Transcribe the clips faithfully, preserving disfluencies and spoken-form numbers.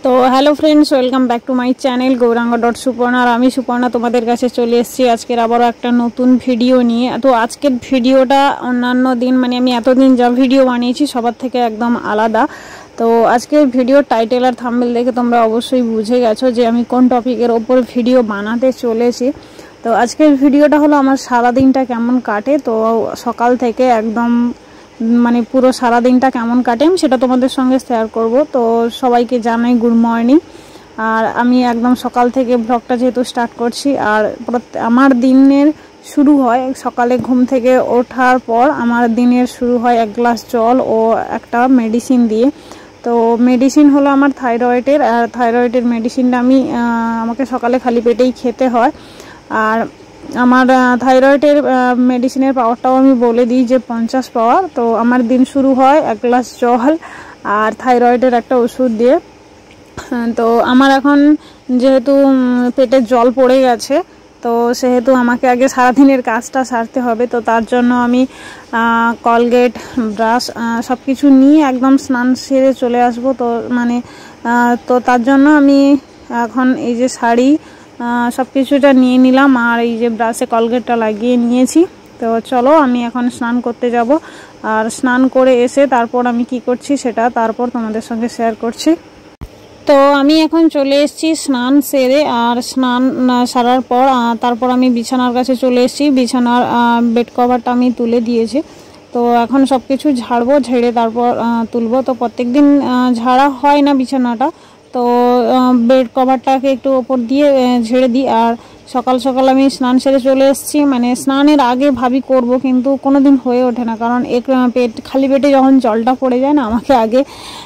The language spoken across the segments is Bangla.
তো hello friends, welcome back to my channel Gauranga dot Suparna. আর আমি সুপর্ণা তোমাদের কাছে চলে এসেছি আজকের আবারও একটা নতুন ভিডিও নিয়ে। তো আজকের ভিডিওটা অন্যান্য দিন মানে আমি এতদিন যা ভিডিও বানিয়েছি সবার থেকে একদম আলাদা। তো আজকের ভিডিওর টাইটেল আর থাম্বনেল দেখে তোমরা অবশ্যই বুঝে গেছো যে আমি কোন টপিকের ওপর ভিডিও বানাতে চলেছি। তো আজকের ভিডিওটা হলো আমার সারাদিনটা কেমন কাটে। তো সকাল থেকে একদম মানে পুরো সারা দিনটা কেমন কাটে আমি সেটা তোমাদের সঙ্গে শেয়ার করব। তো সবাইকে জানাই গুড মর্নিং। আর আমি একদম সকাল থেকে ব্লগটা যেহেতু স্টার্ট করছি, আর আমার দিনের শুরু হয় সকালে ঘুম থেকে ওঠার পর। আমার দিনের শুরু হয় এক গ্লাস জল ও একটা মেডিসিন দিয়ে। তো মেডিসিন হলো আমার থাইরয়েডের, আর থাইরয়েডের মেডিসিনটা আমি আমাকে সকালে খালি পেটেই খেতে হয়। আর আমার থাইরয়েডের মেডিসিনের পাওয়ারটাও আমি বলে দিই যে পঞ্চাশ পাওয়ার। তো আমার দিন শুরু হয় এক গ্লাস জল আর থাইরয়েডের একটা ওষুধ দিয়ে। তো আমার এখন যেহেতু পেটে জল পড়ে গেছে, তো সেহেতু আমাকে আগে সারাদিনের কাজটা সারতে হবে। তো তার জন্য আমি কলগেট, ব্রাশ সব কিছু নিয়ে একদম স্নান সেরে চলে আসব। তো মানে তো তার জন্য আমি এখন এই যে শাড়ি সব কিছুটা নিয়ে নিলাম, আর এই যে ব্রাশে কলগেটটা লাগিয়ে নিয়েছি। তো চলো আমি এখন স্নান করতে যাব। আর স্নান করে এসে তারপর আমি কি করছি সেটা তারপর তোমাদের সঙ্গে শেয়ার করছি। তো আমি এখন চলে এসেছি স্নান সেরে, আর স্নান সারার পর তারপর আমি বিছানার কাছে চলে এসেছি। বিছানার বেড কভারটা আমি তুলে দিয়েছি। তো এখন সব কিছু ঝাড়বো, ঝেড়ে তারপর তুলবো। তো প্রত্যেক দিন ঝাড়া হয় না বিছানাটা, তো বেড কভারটাকে একটু ওপর দিয়ে ঝেড়ে দিই। আর সকাল সকাল আমি স্নান সেরে চলে এসেছি, মানে স্নানের আগে ভাবি করব, কিন্তু কোনো দিন হয়ে ওঠে না। কারণ এক পেট খালি পেটে যখন জলটা পড়ে যায় না, আমাকে আগে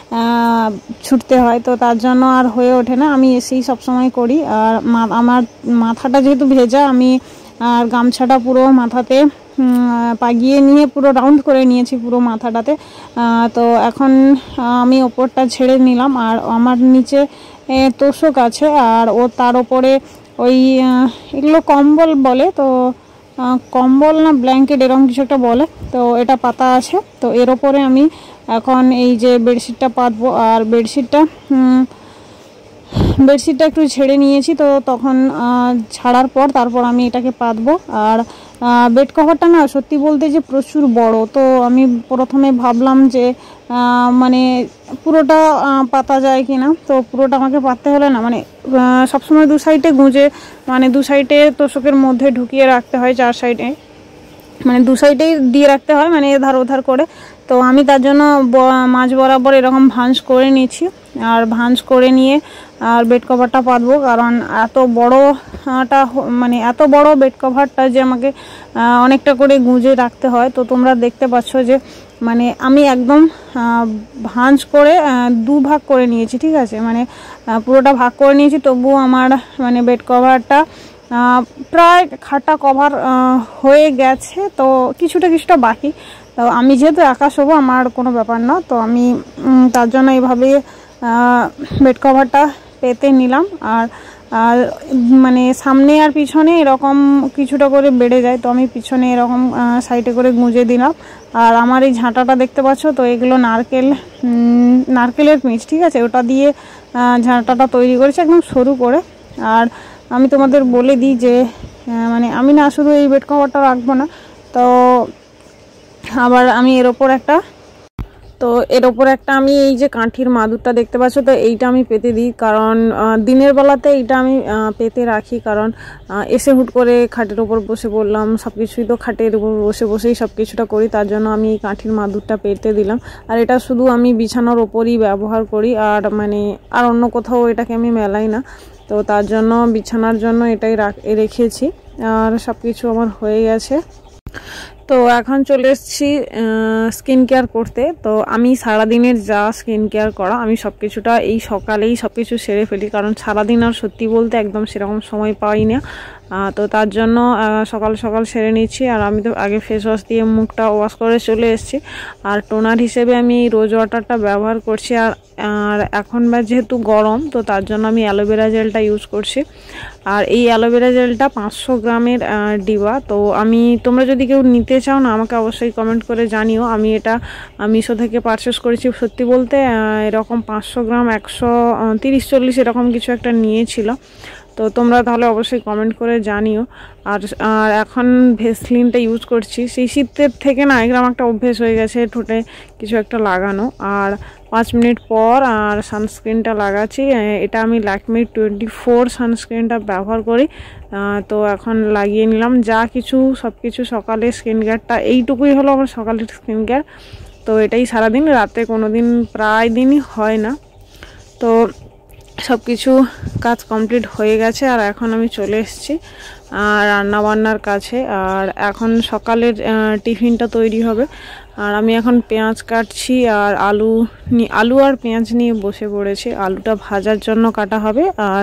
ছুটতে হয়, তো তার জন্য আর হয়ে ওঠে না। আমি এসেই সবসময় করি। আর আমার মাথাটা যেহেতু ভেজা, আমি আর গামছাটা পুরো মাথাতে পাগিয়ে নিয়ে পুরো রাউন্ড করে নিয়েছি পুরো মাথাটাতে। তো এখন আমি ওপরটা ছেড়ে নিলাম। আর আমার নিচে তোষক আছে, আর ও তার ওপরে ওই এগুলো কম্বল বলে, তো কম্বল না ব্ল্যাঙ্কেট এরকম কিছু একটা বলে, তো এটা পাতা আছে। তো এর ওপরে আমি এখন এই যে বেডশিটটা পাতবো। আর বেডশিটটা বেডশিটটা একটু ছেড়ে নিয়েছি, তো তখন ছাড়ার পর তারপর আমি এটাকে পাতবো। আর বেড কভারটা না সত্যি বলতে যে প্রচুর বড়। তো আমি প্রথমে ভাবলাম যে মানে পুরোটা পাতা যায় কি না। তো পুরোটা আমাকে পাততে হলে না মানে সবসময় দু সাইডে গুঁজে মানে দু সাইডে তোষকের মধ্যে ঢুকিয়ে রাখতে হয়, চার সাইডে মানে দু সাইডেই দিয়ে রাখতে হয়, মানে এধার ওধার করে। তো আমি তার জন্য মাঝ বরাবর এরকম ভাঁজ করে নিচ্ছি। আর ভাঁজ করে নিয়ে আর বেড কভারটা পাতবো। কারণ এত বড়টা মানে এত বড় বেড কভারটা যে আমাকে অনেকটা করে গুঁজে রাখতে হয়। তো তোমরা দেখতে পাচ্ছ যে মানে আমি একদম ভাঁজ করে দু ভাগ করে নিয়েছি, ঠিক আছে, মানে পুরোটা ভাগ করে নিয়েছি। তবুও আমার মানে বেড কভারটা প্রায় খাটটা কভার হয়ে গেছে। তো কিছুটা কিছুটা বাকি। তো আমি যেহেতু একা শোবো, আমার কোনো ব্যাপার না। তো আমি তার জন্য এইভাবে বেড কভারটা পেতে নিলাম। আর আর মানে সামনে আর পিছনে এরকম কিছুটা করে বেড়ে যায়, তো আমি পিছনে এরকম সাইডে করে গুঁজে দিলাম। আর আমার এই ঝাঁটাটা দেখতে পাচ্ছ, তো এগুলো নারকেল নারকেলের পিঁচ, ঠিক আছে, ওটা দিয়ে ঝাঁটাটা তৈরি করেছি একদম সরু করে। আর আমি তোমাদের বলে দিই যে মানে আমি না শুধু এই বেড কভারটা রাখবো না, তো আবার আমি এর ওপর একটা তো এর ওপর একটা আমি এই যে কাঠির মাদুরটা দেখতে পাচ্ছ, তো এইটা আমি পেতে দিই। কারণ দিনের বেলাতে এইটা আমি পেতে রাখি, কারণ এসে হুট করে খাটের ওপর বসে পড়লাম, সব কিছুই তো খাটের উপর বসে বসেই সব কিছুটা করি, তার জন্য আমি এই কাঠির মাদুরটা পেতে দিলাম। আর এটা শুধু আমি বিছানার ওপরই ব্যবহার করি, আর মানে আর অন্য কোথাও এটাকে আমি মেলাই না। তো তার জন্য বিছানার জন্য এটাই রেখেছি। আর সব কিছু আমার হয়ে গেছে। তো এখন চলে এসেছি স্কিন কেয়ার করতে। তো আমি সারাদিনের যা স্কিন কেয়ার করা আমি সব কিছুটা এই সকালেই সব কিছু সেরে ফেলি, কারণ সারাদিন আর সত্যি বলতে একদম সেরকম সময় পাই না। তো তার জন্য সকাল সকাল সেরে নিচ্ছি। আর আমি তো আগে ফেস ওয়াশ দিয়ে মুখটা ওয়াশ করে চলে এসেছি। আর টোনার হিসেবে আমি রোজ ওয়াটারটা ব্যবহার করছি। আর আর এখন বা যেহেতু গরম, তো তার জন্য আমি অ্যালোভেরা জেলটা ইউজ করছি। আর এই অ্যালোভেরা জেলটা পাঁচশো গ্রামের ডিবা। তো আমি তোমরা যদি কেউ নিতে চাও না, আমাকে অবশ্যই কমেন্ট করে জানিও। আমি এটা মিশো থেকে পারচেস করেছি। সত্যি বলতে এরকম পাঁচশো গ্রাম একশো তিরিশ চল্লিশ এরকম কিছু একটা নিয়েছিল। তো তোমরা তাহলে অবশ্যই কমেন্ট করে জানিও। আর আর এখন ভেসলিনটা ইউজ করছি। সেই শীতের থেকে না এরকম একটা অভ্যেস হয়ে গেছে ঠোঁটে কিছু একটা লাগানো। আর পাঁচ মিনিট পর আর সানস্ক্রিনটা লাগাচ্ছি। এটা আমি ল্যাকমি টোয়েন্টি ফোর সানস্ক্রিনটা ব্যবহার করি। তো এখন লাগিয়ে নিলাম। যা কিছু সব কিছু সকালে স্কিন কেয়ারটা এইটুকুই হলো আমার সকালের স্কিন কেয়ার। তো এটাই সারাদিন, রাতে কোনো দিন প্রায় দিনই হয় না। তো সব কিছু কাজ কমপ্লিট হয়ে গেছে। আর এখন আমি চলে এসেছি রান্নাবান্নার কাছে। আর এখন সকালের টিফিনটা তৈরি হবে। আর আমি এখন পেঁয়াজ কাটছি আর আলু আলু আর পেঁয়াজ নিয়ে বসে পড়েছি। আলুটা ভাজার জন্য কাটা হবে। আর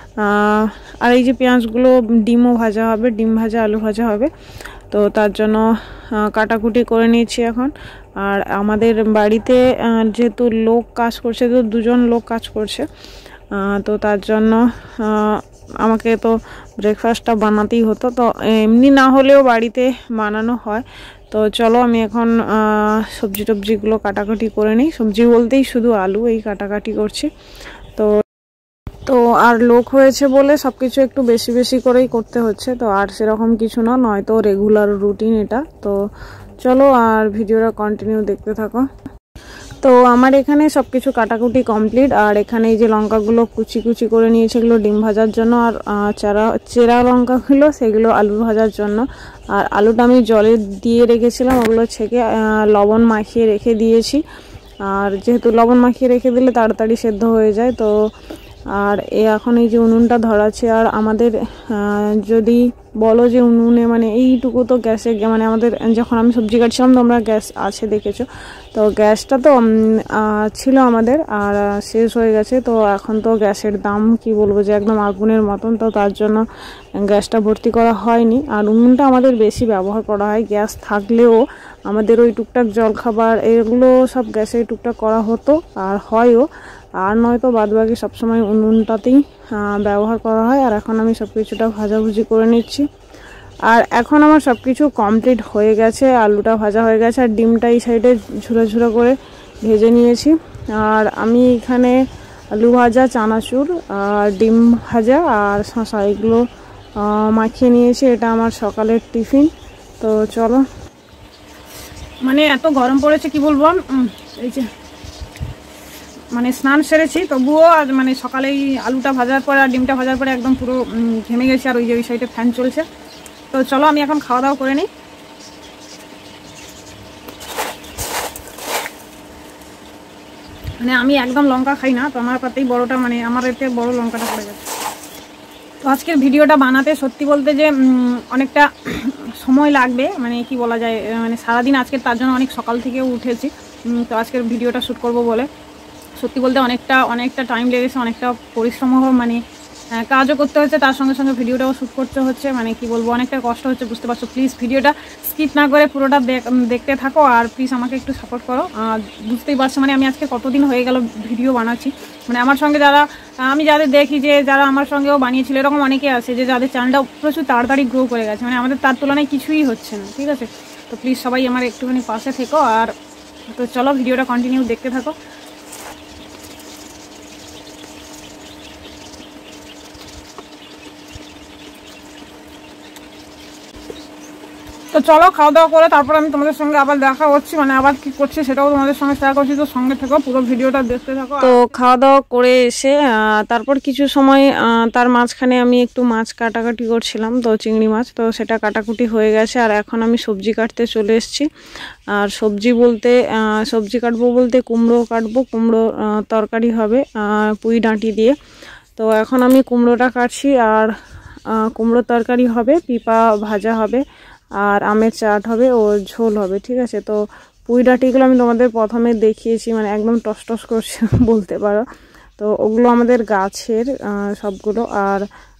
আর এই যে পেঁয়াজগুলো ডিমও ভাজা হবে, ডিম ভাজা আলু ভাজা হবে। তো তার জন্য কাটাকুটি করে নিয়েছি এখন। আর আমাদের বাড়িতে যেহেতু লোক কাজ করছে, তো দুজন লোক কাজ করছে, তো তার জন্য আমাকে তো ব্রেকফাস্টটা বানাতেই হতো। তো এমনি না হলেও বাড়িতে বানানো হয়। তো চলো আমি এখন সবজি টবজিগুলো কাটাকাটি করে নিই। সবজি বলতেই শুধু আলু এই কাটাকাটি করছি। তো তো আর লোক হয়েছে বলে সব কিছু একটু বেশি বেশি করেই করতে হচ্ছে। তো আর সেরকম কিছু না, নয়তো রেগুলার রুটিন এটা। তো চলো আর ভিডিওটা কন্টিনিউ দেখতে থাকো। তো আমার এখানে সব কিছু কাটাকুটি কমপ্লিট। আর এখানে এই যে লঙ্কাগুলো কুচি কুচি করে নিয়েছে, এগুলো ডিম ভাজার জন্য। আর চেরা চেরা লঙ্কাগুলো সেগুলো আলু ভাজার জন্য। আর আলুটা আমি জলে দিয়ে রেখেছিলাম, ওগুলো ছেঁকে লবণ মাখিয়ে রেখে দিয়েছি। আর যেহেতু লবণ মাখিয়ে রেখে দিলে তাড়াতাড়ি সেদ্ধ হয়ে যায়। তো আর এ এখন এই যে উনুনটা ধরাচ্ছে। আর আমাদের যদি বলো যে উনুনে মানে এইটুকু তো গ্যাসে, মানে আমাদের যখন আমি সবজি কাটছিলাম তোমরা গ্যাস আছে দেখেছো। তো গ্যাসটা তো ছিল আমাদের, আর শেষ হয়ে গেছে। তো এখন তো গ্যাসের দাম কি বলবো যে একদম আগুনের মতন। তো তার জন্য গ্যাসটা ভর্তি করা হয়নি। আর উনুনটা আমাদের বেশি ব্যবহার করা হয়। গ্যাস থাকলেও আমাদের ওই টুকটাক জলখাবার এগুলো সব গ্যাসে টুকটাক করা হতো আর হয়ও। আর নয়তো বাদবাকি সবসময় উনুনটাতেই ব্যবহার করা হয়। আর এখন আমি সব কিছুটা ভাজাভুজি করে নিচ্ছি। আর এখন আমার সব কিছু কমপ্লিট হয়ে গেছে। আলুটা ভাজা হয়ে গেছে আর ডিমটা এই সাইডে ঝুড়ো ঝুড়ো করে ভেজে নিয়েছি। আর আমি এখানে আলু ভাজা, চানাচুর আর ডিম ভাজা আর শসা এগুলো মাখিয়ে নিয়েছি। এটা আমার সকালের টিফিন। তো চলো, মানে এত গরম পড়েছে কি বলবো। এই যে মানে স্নান সেরেছি তবুও আর মানে সকালেই আলুটা ভাজার পরে আর ডিমটা ভাজার পরে একদম পুরো ঘেমে গেছে। আর ওই যে ওই সাইডে ফ্যান চলছে। তো চলো আমি এখন খাওয়া দাওয়া করে নিই। মানে আমি একদম লঙ্কা খাই না, তো আমার পাতেই বড়টা, মানে আমার এতে বড় লঙ্কাটা পড়ে গেছে। তো আজকের ভিডিওটা বানাতে সত্যি বলতে যে অনেকটা সময় লাগবে, মানে কি বলা যায়, মানে সারাদিন আজকে তার জন্য অনেক সকাল থেকে উঠেছি। তো আজকের ভিডিওটা শ্যুট করব বলে সত্যি বলতে অনেকটা অনেকটা টাইম লেগেছে, অনেকটা পরিশ্রম, মানে কাজও করতে হচ্ছে, তার সঙ্গে সঙ্গে ভিডিওটাও শ্যুট করতে হচ্ছে। মানে কি বলবো, অনেকটা কষ্ট হচ্ছে, বুঝতে পারছো। প্লিজ ভিডিওটা স্কিপ না করে পুরোটা দেখতে থাকো। আর প্লিজ আমাকে একটু সাপোর্ট করো। বুঝতেই পারছো মানে আমি আজকে কতদিন হয়ে গেল ভিডিও বানাচ্ছি। মানে আমার সঙ্গে যারা, আমি যাদের দেখি যে যারা আমার সঙ্গেও বানিয়েছিল, এরকম অনেকে আছে যে যাদের চ্যানেলটা প্রচুর তাড়াতাড়ি গ্রো করে গেছে। মানে আমাদের তার তুলনায় কিছুই হচ্ছে না, ঠিক আছে। তো প্লিজ সবাই আমার একটুখানি পাশে থেকো। আর তো চলো ভিডিওটা কন্টিনিউ দেখতে থাকো। তো চলো খাওয়া দাওয়া করে তারপর আমি তোমাদের সঙ্গে আবার দেখা হচ্ছে, মানে আবার কি করছি সেটাও তোমাদের সঙ্গে শেয়ার করছি। তো সঙ্গে থেকো, পুরো ভিডিওটা দেখতে থাকো। তো খাওয়া দাওয়া করে এসে তারপর কিছু সময় তার মাঝখানে আমি একটু মাছ কাটাকাটি করছিলাম, তো চিংড়ি মাছ, তো সেটা কাটাকুটি হয়ে গেছে। আর এখন আমি সবজি কাটতে চলে এসেছি। আর সবজি বলতে সবজি কাটবো বলতে কুমড়ো কাটবো, কুমড়ো তরকারি হবে পুঁই ডাঁটি দিয়ে। তো এখন আমি কুমড়োটা কাটছি। আর কুমড়ো তরকারি হবে, পিপা ভাজা হবে, আর আমের চাট হবে, ও ঝোল হবে, ঠিক আছে। তো পুঁই ডাঁটিগুলো আমি তোমাদের প্রথমে দেখিয়েছি, মানে একদম টস টস করছে বলতে পারো। তো ওগুলো আমাদের গাছের সবগুলো। আর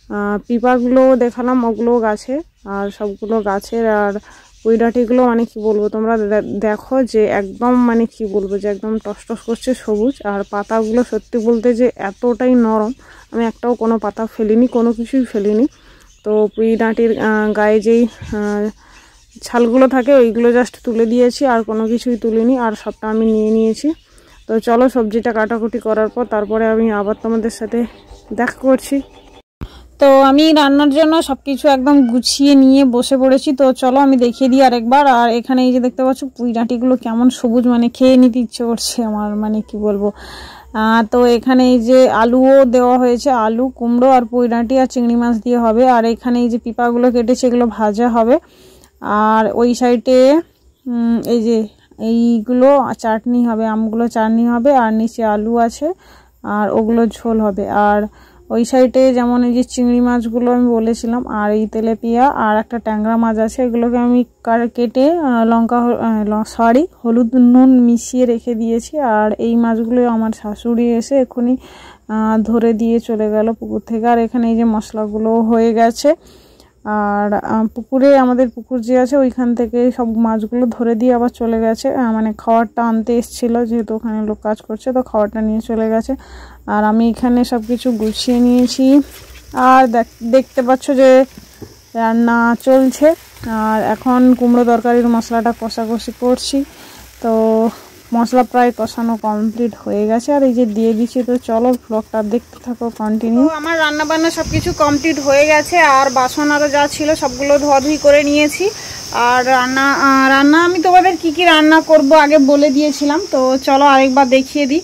পিপাগুলো দেখালাম, ওগুলো গাছে, আর সবগুলো গাছের। আর পুঁইডাঁটিগুলো মানে কি বলবো, তোমরা দেখো যে একদম মানে কি বলবো যে একদম টস টস করছে সবুজ। আর পাতাগুলো সত্যি বলতে যে এতটাই নরম, আমি একটাও কোনো পাতা ফেলিনি, কোনো কিছুই ফেলিনি। তো পুঁইডাঁটির গায়ে যেই ছালগুলো থাকে ওইগুলো জাস্ট তুলে দিয়েছি, আর কোনো কিছুই তুলিনি, আর সবটা আমি নিয়ে নিয়েছি। তো চলো সবজিটা কাটাকুটি করার পর তারপরে আমি আবার তোমাদের সাথে দেখা করছি। তো আমি রান্নার জন্য সব কিছু একদম গুছিয়ে নিয়ে বসে পড়েছি। তো চলো আমি দেখিয়ে দিই আরেকবার। আর এখানে এই যে দেখতে পাচ্ছ পুঁইডাঁটিগুলো কেমন সবুজ, মানে খেয়ে নিতে ইচ্ছে করছে আমার, মানে কি বলবো। তো এখানে এই যে আলুও দেওয়া হয়েছে, আলু, কুমড়ো আর পুঁইডাঁটি আর চিংড়ি মাছ দিয়ে হবে। আর এখানে এই যে পিপাগুলো কেটেছে এগুলো ভাজা হবে। আর ওই সাইডে এই যে এইগুলো চাটনি হবে, আমগুলো চাটনি হবে, আর নিচে আলু আছে আর ওগুলো ঝোল হবে। আর ওই সাইডে যেমন এই যে চিংড়ি মাছগুলো আমি বলেছিলাম, আর এই তেলাপিয়া আর একটা ট্যাংরা মাছ আছে, এগুলোকে আমি কেটে লঙ্কা সরি হলুদ নুন মিশিয়ে রেখে দিয়েছি। আর এই মাছগুলো আমার শাশুড়ি এসে এক্ষুনি ধরে দিয়ে চলে গেল পুকুর থেকে। আর এখানে এই যে মশলাগুলো হয়ে গেছে। আর পুকুরে আমাদের পুকুর যে আছে ওইখান থেকে সব মাছগুলো ধরে দিয়ে আবার চলে গেছে, মানে খাবারটা আনতে এসেছিলো, যেহেতু ওখানে লোক কাজ করছে তো খাবারটা নিয়ে চলে গেছে। আর আমি এখানে সব কিছু গুছিয়ে নিয়েছি। আর দেখতে পাচ্ছ যে রান্না চলছে। আর এখন কুমড়ো তরকারির মশলাটা কষাকষি করছি। তো মশলা প্রায় কষানো কমপ্লিট হয়ে গেছে, আর এই যে দিয়ে দিচ্ছি। তো চলো ব্লগটা দেখতে থাকো কন্টিনিউ। আমার রান্না বান্না সব কিছু কমপ্লিট হয়ে গেছে, আর বাসন আরও যা ছিল সবগুলো ধোয়াধুয়ি করে নিয়েছি। আর রান্না রান্না আমি তোমাদের কি কি রান্না করব আগে বলে দিয়েছিলাম, তো চলো আরেকবার দেখিয়ে দিই।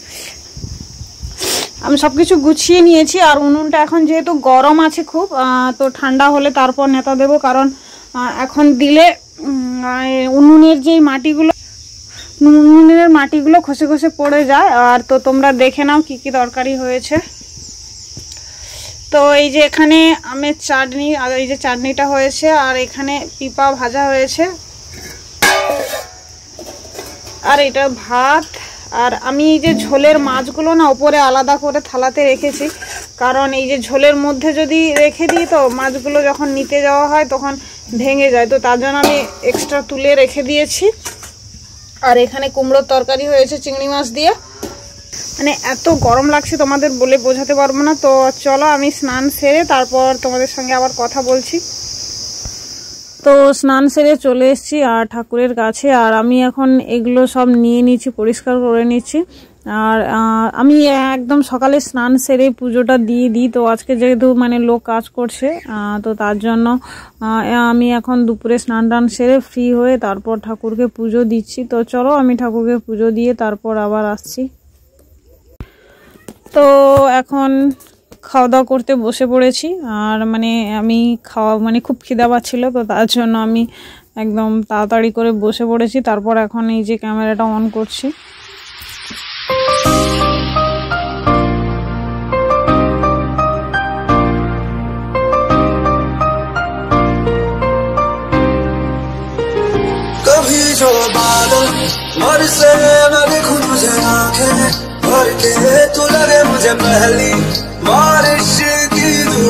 আমি সব কিছু গুছিয়ে নিয়েছি। আর উনুনটা এখন যেহেতু গরম আছে খুব, তো ঠান্ডা হলে তারপর নেতা দেবো, কারণ এখন দিলে উনুনের যেই মাটিগুলো উনুনের মাটিগুলো খসে খসে পড়ে যায়। আর তো তোমরা দেখে নাও কি কি তরকারি হয়েছে। তো এই যে এখানে আমের চাটনি, আর এই যে চাটনিটা হয়েছে, আর এখানে পিপা ভাজা হয়েছে, আর এটা ভাত। আর আমি এই যে ঝোলের মাছগুলো না ওপরে আলাদা করে থালাতে রেখেছি, কারণ এই যে ঝোলের মধ্যে যদি রেখে দিই তো মাছগুলো যখন নিতে যাওয়া হয় তখন ভেঙে যায়, তো তার জন্য আমি এক্সট্রা তুলে রেখে দিয়েছি। আর এখানে কুমড়োর তরকারি হয়েছে চিংড়ি মাছ দিয়ে। মানে এত গরম লাগছে তোমাদের বলে বোঝাতে পারবো না। তো চলো আমি স্নান সেরে তারপর তোমাদের সঙ্গে আবার কথা বলছি। তো স্নান সেরে চলে এসেছি আর ঠাকুরের কাছে। আর আমি এখন এগুলো সব নিয়ে নিচ্ছি, পরিষ্কার করে নিচ্ছি। আর আমি একদম সকালে স্নান সেরে পুজোটা দিয়ে দিই। তো আজকে যেহেতু মানে লোক কাজ করছে, তো তার জন্য আমি এখন দুপুরে স্নান টান সেরে ফ্রি হয়ে তারপর ঠাকুরকে পুজো দিচ্ছি। তো চলো আমি ঠাকুরকে পুজো দিয়ে তারপর আবার আসছি। তো এখন খাওয়া দাওয়া করতে বসে পড়েছি। আর মানে আমি খাওয়া মানে খুব খিদা পাচ্ছিলো, তো তার জন্য আমি একদম তাড়াতাড়ি করে বসে পড়েছি। তারপর এখন এই যে ক্যামেরাটা অন করছি। कभी जो बादल बरसे मैं देखूं तुझे आंखें भर के, तू लगे मुझे पहली बारिश की।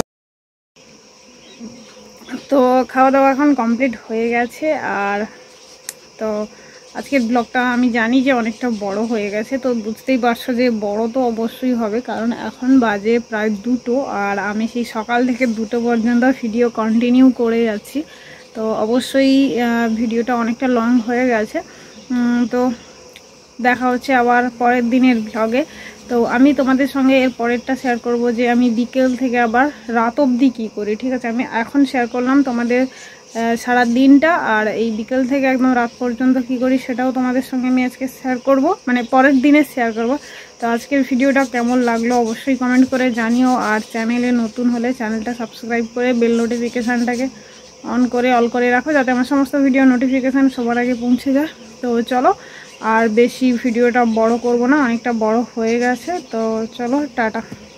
তো খাওয়া দাওয়া এখন কমপ্লিট হয়ে গেছে। আর তো আজকের ব্লগটা আমি জানি যে অনেকটা বড় হয়ে গেছে, তো বুঝতেই পারছো যে বড় তো অবশ্যই হবে, কারণ এখন বাজে প্রায় দুটো, আর আমি সেই সকাল থেকে দুটো পর্যন্ত ভিডিও কন্টিনিউ করে যাচ্ছি। তো অবশ্যই ভিডিওটা অনেকটা লং হয়ে গেছে। তো দেখা হচ্ছে আবার পরের দিনের ব্লগে। তো আমি তোমাদের সঙ্গে এর পরেরটা শেয়ার করব যে আমি বিকেল থেকে আবার রাত অবধি কী করি। ঠিক আছে, আমি এখন শেয়ার করলাম তোমাদের সারা দিনটা, আর এই বিকেল থেকে একদম রাত পর্যন্ত কি করি সেটাও তোমাদের সঙ্গে আমি আজকে শেয়ার করব, মানে পরের দিনে শেয়ার করব। তো আজকের ভিডিওটা কেমন লাগলো অবশ্যই কমেন্ট করে জানিও। আর চ্যানেলে নতুন হলে চ্যানেলটা সাবস্ক্রাইব করে বেল নোটিফিকেশানটাকে অন করে অল করে রাখো, যাতে আমার সমস্ত ভিডিও নোটিফিকেশান সবার আগে পৌঁছে যায়। তো চলো আর বেশি ভিডিওটা বড় করব না, অনেকটা বড় হয়ে গেছে। তো চলো টাটা।